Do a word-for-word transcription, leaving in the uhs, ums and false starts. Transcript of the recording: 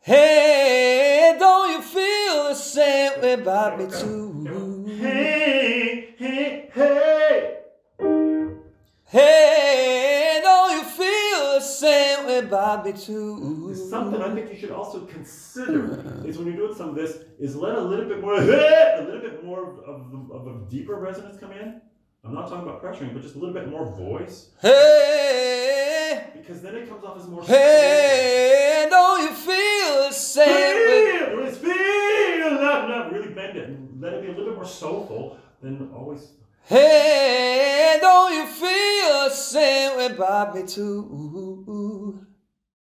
Hey, don't you feel the same way about me too? Hey, hey, hey. Hey, don't you feel the same way about me too? Something I think you should also consider is when you're doing some of this, is let a little bit more, a little bit more of, of a deeper resonance come in. I'm not talking about pressuring, but just a little bit more voice. Hey, because then it comes off as more. Hey, don't you feel the same way? Feel, it's feel, not, not really bend it and let it be a little bit more soulful than always. Hey, don't you feel the same way about me too?